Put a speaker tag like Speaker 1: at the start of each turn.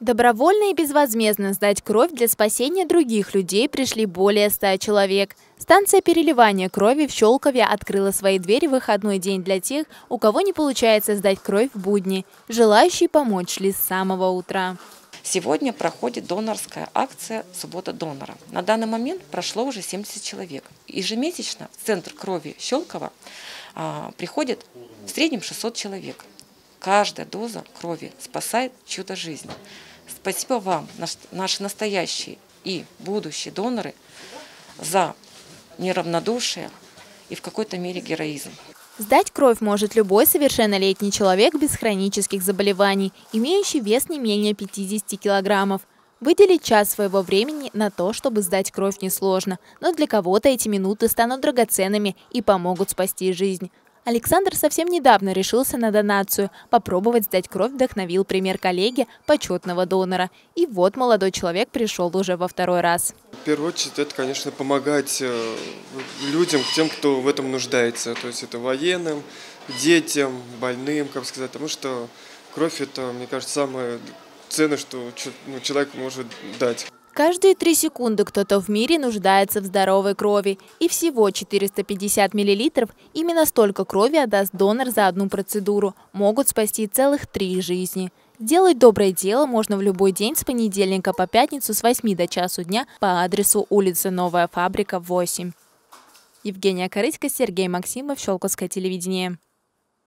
Speaker 1: Добровольно и безвозмездно сдать кровь для спасения других людей пришли более 100 человек. Станция переливания крови в Щелкове открыла свои двери в выходной день для тех, у кого не получается сдать кровь в будни. Желающие помочь шли с самого утра.
Speaker 2: Сегодня проходит донорская акция «Суббота донора». На данный момент прошло уже 70 человек. Ежемесячно в Центр крови Щелково приходит в среднем 600 человек. Каждая доза крови спасает чью-то жизнь. Спасибо вам, наши настоящие и будущие доноры, за неравнодушие и в какой-то мере героизм.
Speaker 1: Сдать кровь может любой совершеннолетний человек без хронических заболеваний, имеющий вес не менее 50 килограммов. Выделить час своего времени на то, чтобы сдать кровь, несложно, но для кого-то эти минуты станут драгоценными и помогут спасти жизнь. Александр совсем недавно решился на донацию. Попробовать сдать кровь вдохновил пример коллеги, почетного донора. И вот молодой человек пришел уже во второй раз.
Speaker 3: В первую очередь, это, конечно, помогать людям, тем, кто в этом нуждается. То есть это военным, детям, больным, как сказать. Потому что кровь – это, мне кажется, самое ценное, что человек может дать.
Speaker 1: Каждые 3 секунды кто-то в мире нуждается в здоровой крови. И всего 450 миллилитров, именно столько крови отдаст донор за одну процедуру. Могут спасти целых 3 жизни. Делать доброе дело можно в любой день с понедельника по пятницу с 8 до часу дня по адресу улица Новая Фабрика, 8. Евгения Корыська, Сергей Максимов, Щелковское телевидение.